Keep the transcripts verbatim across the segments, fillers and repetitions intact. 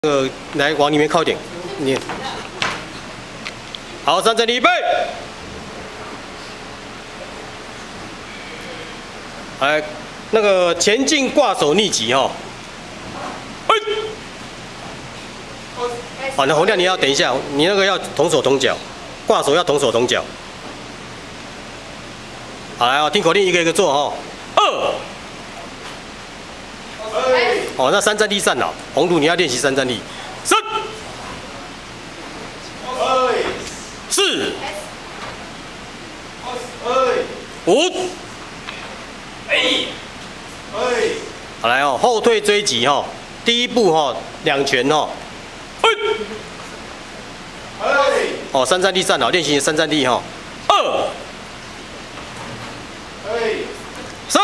呃，来往里面靠一点，你好，三整理备，来，那个前进挂手逆击哈，哎，好，那洪亮你要等一下，你那个要同手同脚，挂手要同手同脚。好，来哦，听口令一个一个做哈，二。 哦，那三站立站了，红土你要练习三站立，三、四、五，好来哦，后退追击哈，第一步哈，两拳哈，哦，三站立站了，练习三站立哈，二、三。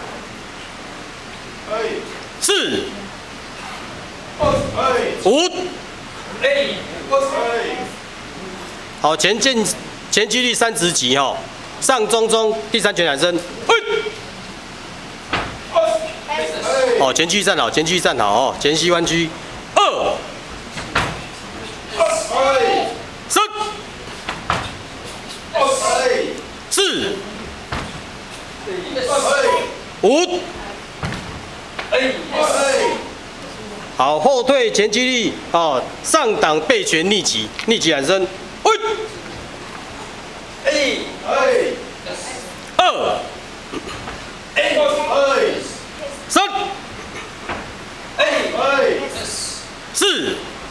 四、五，好，前进前击力三直击哈，上中中第三拳转身，哦，前击站好，前击站好哦，前膝弯曲，二、三、四、五。 好，后退前击力哦，上挡背拳逆击，逆击转身，喂，二，三，四，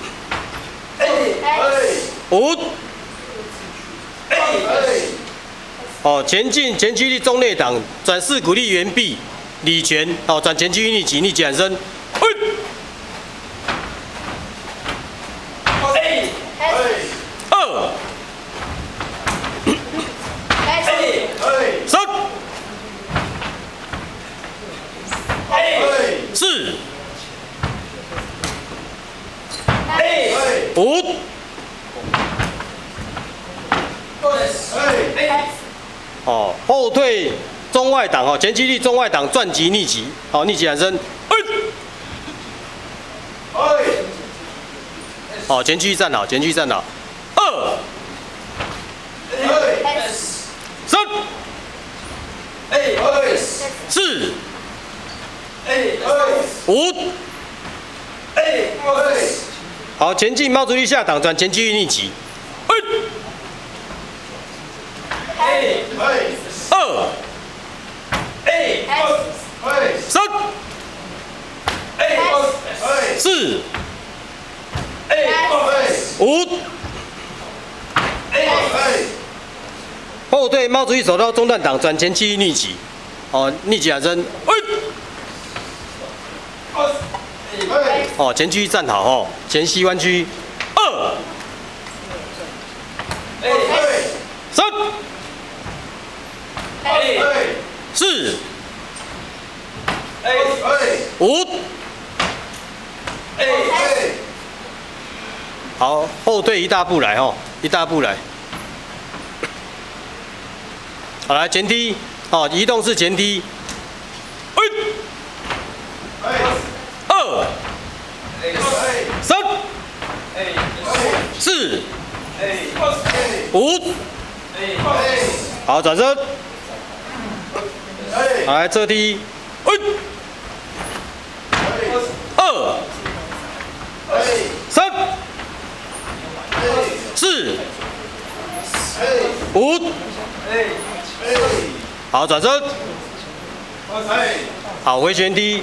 五，哦，前进前击力中内挡，转四股力圆臂。 里拳，好，转前击逆击，逆击转身，二，三，四，五，哦，后退。 中外挡哦，前击力中外挡转击逆击，好逆击转身，好前击站好，前击站好，二，三，四，五，好前进猫足力下挡转前击力逆击，二。 三、四、五，后退猫足力手刀中段挡转前击逆击，哦逆击转身，哦前击站好哦，前膝弯曲，二、三、四。 五，好，后退一大步来哦，一大步来。好，来前踢，哦，移动式前踢。二，三，四，五，好，转身。好，来侧踢。 二、三、四、五，好转身，好回旋踢，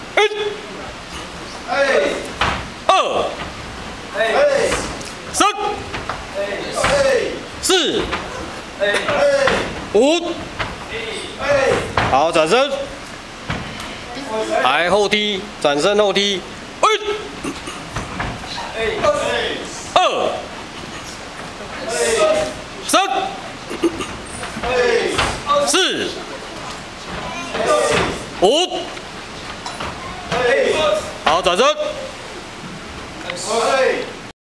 二、三、四、五，好转身。 来后踢，转身后踢，二、三、四、五，好转身，